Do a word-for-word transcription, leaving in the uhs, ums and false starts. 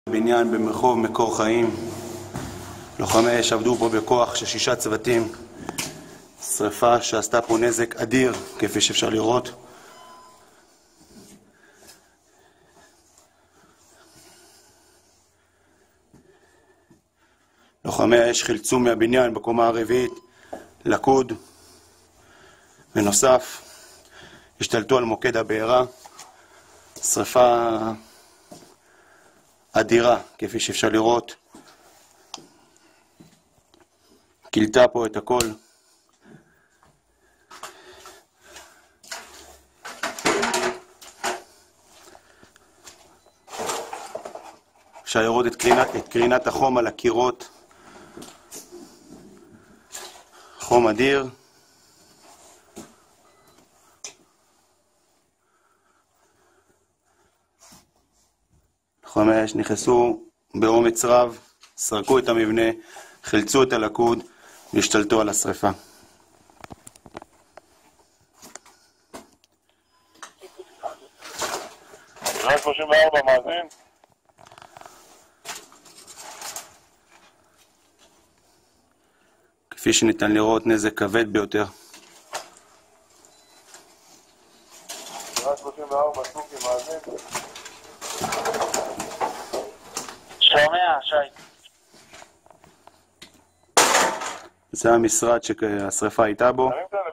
בניין במרחוב מקור חיים. לוחמי אש עבדו פה בכוח של שישה צוותים. שריפה שעשתה פה נזק אדיר, כפי שאפשר לראות. לוחמי האש חילצו מהבניין בקומה הרביעית לקוד. בנוסף, השתלטו על מוקד הבעירה. שריפה אדירה, כפי שאפשר לראות. קילטה פה את הכל. אפשר לראות את קרינת, את קרינת החום על הקירות. חום אדיר. לוחמי האש נכנסו באומץ רב, סרקו את המבנה, חילצו את הלכוד והשתלטו על השריפה. שלושים וארבע מאזין. כפי שניתן לראות, נזק כבד ביותר. שלושים וארבע סוכי מאזין. שומע, שי. זה המשרד שהשריפה הייתה בו.